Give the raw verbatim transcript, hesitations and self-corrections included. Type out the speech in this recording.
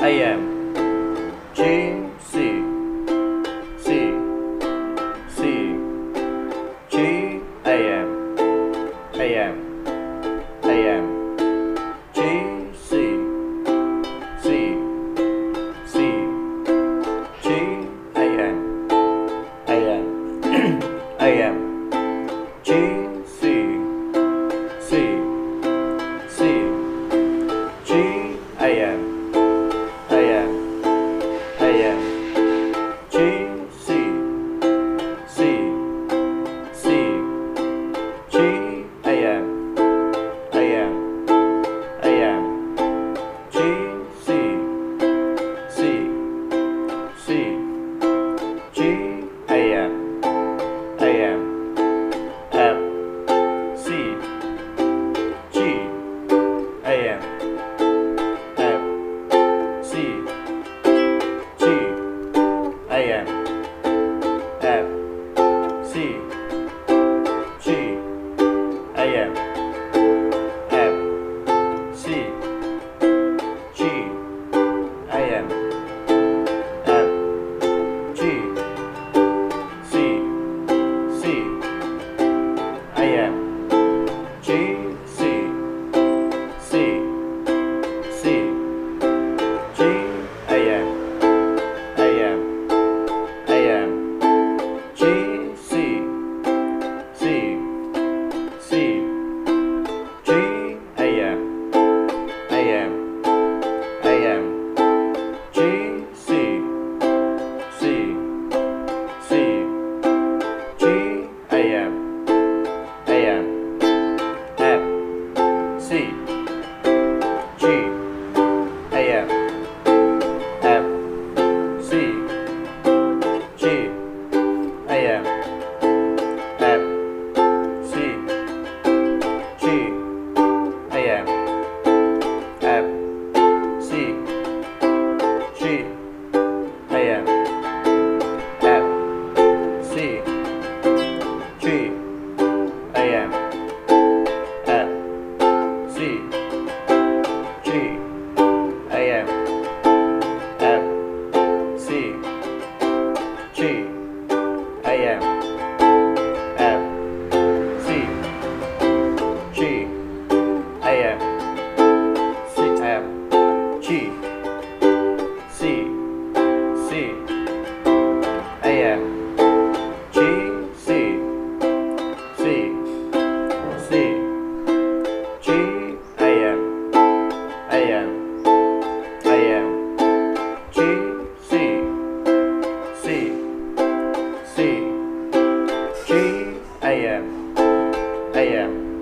A M G C C C G A M A M A M G C C C G A M A M A M G C C C G A M A M A M G C C C G A M A M A M G C C C G A M A M F C G A M F C G A M F C G A M F C G A M F G C C A M G C C C G A M A M A M G C C C G A M A M A M G C C C G A M A M F C G A M F C G A M F C G A M F C G A M F C G A M F C G A M F C G A M F C G A M C M G C C A M G C C C G A M A M A M G C C C G A M A M